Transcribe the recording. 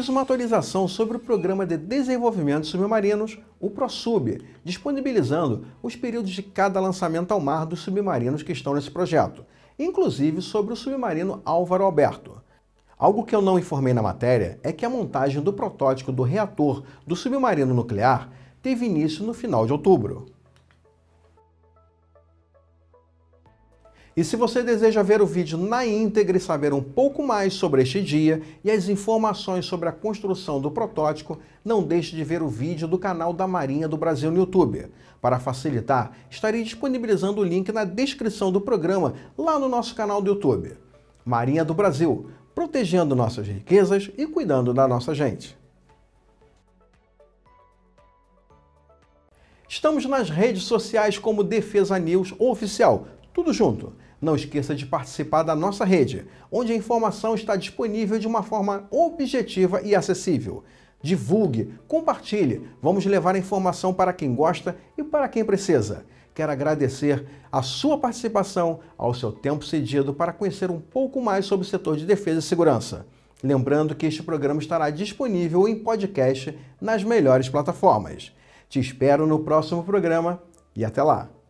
Eis uma atualização sobre o Programa de Desenvolvimento de Submarinos, o ProSub, disponibilizando os períodos de cada lançamento ao mar dos submarinos que estão nesse projeto, inclusive sobre o submarino Álvaro Alberto. Algo que eu não informei na matéria é que a montagem do protótipo do reator do submarino nuclear teve início no final de outubro. E se você deseja ver o vídeo na íntegra e saber um pouco mais sobre este dia e as informações sobre a construção do protótipo, não deixe de ver o vídeo do canal da Marinha do Brasil no YouTube. Para facilitar, estarei disponibilizando o link na descrição do programa lá no nosso canal do YouTube. Marinha do Brasil, protegendo nossas riquezas e cuidando da nossa gente. Estamos nas redes sociais como Defesa News Oficial, tudo junto. Não esqueça de participar da nossa rede, onde a informação está disponível de uma forma objetiva e acessível. Divulgue, compartilhe, vamos levar a informação para quem gosta e para quem precisa. Quero agradecer a sua participação, ao seu tempo cedido para conhecer um pouco mais sobre o setor de defesa e segurança. Lembrando que este programa estará disponível em podcast nas melhores plataformas. Te espero no próximo programa e até lá!